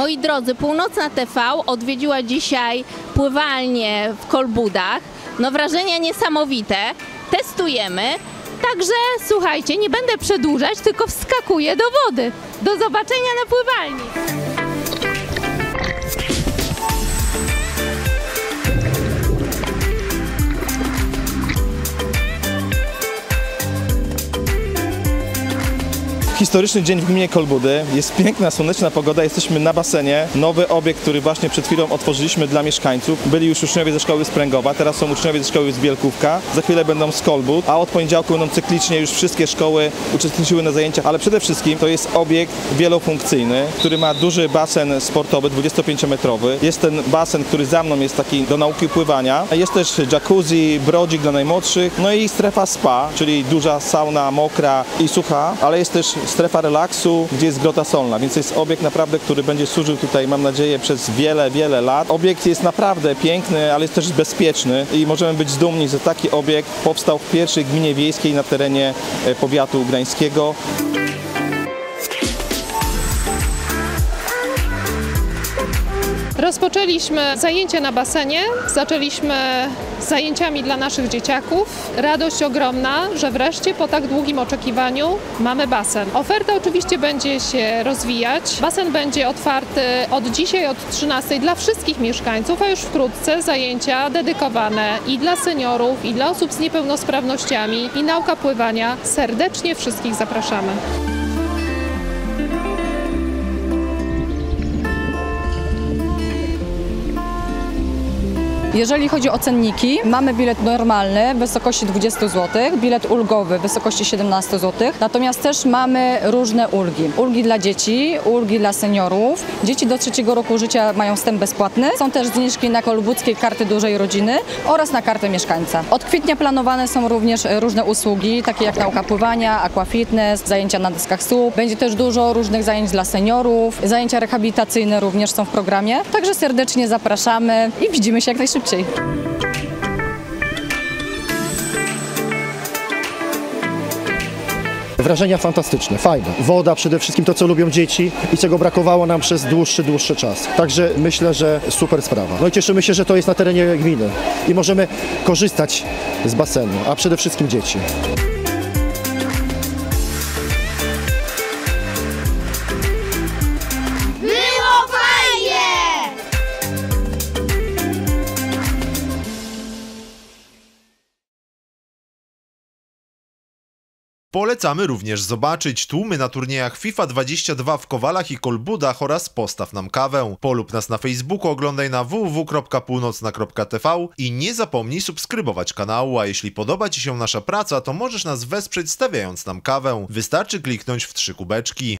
Moi drodzy, Północna TV odwiedziła dzisiaj pływalnię w Kolbudach. No wrażenia niesamowite, testujemy. Także słuchajcie, nie będę przedłużać, tylko wskakuję do wody. Do zobaczenia na pływalni. Historyczny dzień w gminie Kolbudy. Jest piękna, słoneczna pogoda. Jesteśmy na basenie. Nowy obiekt, który właśnie przed chwilą otworzyliśmy dla mieszkańców. Byli już uczniowie ze szkoły z Pręgowa, teraz są uczniowie ze szkoły z Bielkówka. Za chwilę będą z Kolbud, a od poniedziałku będą cyklicznie już wszystkie szkoły uczestniczyły na zajęciach. Ale przede wszystkim to jest obiekt wielofunkcyjny, który ma duży basen sportowy, 25-metrowy. Jest ten basen, który za mną jest taki do nauki pływania. Jest też jacuzzi, brodzik dla najmłodszych. No i strefa spa, czyli duża sauna, mokra i sucha, ale jest też strefa relaksu, gdzie jest grota solna, więc to jest obiekt naprawdę, który będzie służył tutaj, mam nadzieję, przez wiele lat. Obiekt jest naprawdę piękny, ale jest też bezpieczny i możemy być dumni, że taki obiekt powstał w pierwszej gminie wiejskiej na terenie powiatu gdańskiego. Rozpoczęliśmy zajęcia na basenie, zaczęliśmy z zajęciami dla naszych dzieciaków. Radość ogromna, że wreszcie po tak długim oczekiwaniu mamy basen. Oferta oczywiście będzie się rozwijać. Basen będzie otwarty od dzisiaj, od 13 dla wszystkich mieszkańców, a już wkrótce zajęcia dedykowane i dla seniorów, i dla osób z niepełnosprawnościami, i nauka pływania. Serdecznie wszystkich zapraszamy. Jeżeli chodzi o cenniki, mamy bilet normalny w wysokości 20 zł, bilet ulgowy w wysokości 17 zł, natomiast też mamy różne ulgi. Ulgi dla dzieci, ulgi dla seniorów. Dzieci do 3 roku życia mają wstęp bezpłatny. Są też zniżki na kolbudzkie karty dużej rodziny oraz na kartę mieszkańca. Od kwietnia planowane są również różne usługi, takie jak nauka pływania, aquafitness, zajęcia na deskach SUP. Będzie też dużo różnych zajęć dla seniorów, zajęcia rehabilitacyjne również są w programie. Także serdecznie zapraszamy i widzimy się jak najszybciej. Wrażenia fantastyczne, fajne. Woda przede wszystkim, to co lubią dzieci i czego brakowało nam przez dłuższy czas. Także myślę, że super sprawa. No i cieszymy się, że to jest na terenie gminy i możemy korzystać z basenu, a przede wszystkim dzieci. Polecamy również zobaczyć tłumy na turniejach FIFA 22 w Kowalach i Kolbudach oraz Postaw nam kawę. Polub nas na Facebooku, oglądaj na www.północna.tv i nie zapomnij subskrybować kanału, a jeśli podoba Ci się nasza praca, to możesz nas wesprzeć stawiając nam kawę. Wystarczy kliknąć w 3 kubeczki.